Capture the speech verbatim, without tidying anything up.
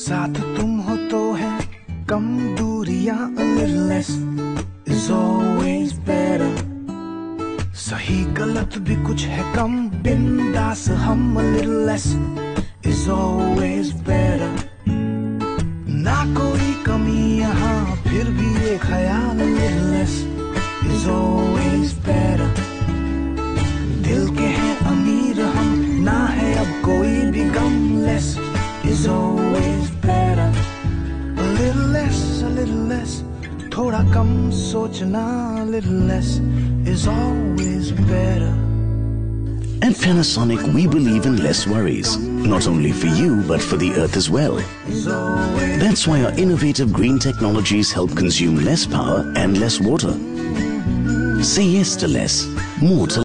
साथ तुम हो तो है कम दूरियां, a little less is always better. सही गलत भी कुछ है कम, बिंदास हम, a little less is always better. ना कोई कमी यहाँ फिर भी ये ख्याल, a little less is always better. दिल के हैं अमीर हम, ना है अब कोई भी गम, less is always better. A little less, a little less, थोड़ा कम सोचना, a little less is always better. At Panasonic, we believe in less worries, not only for you, but for the earth as well. That's why our innovative green technologies help consume less power and less water. Say yes to less, more to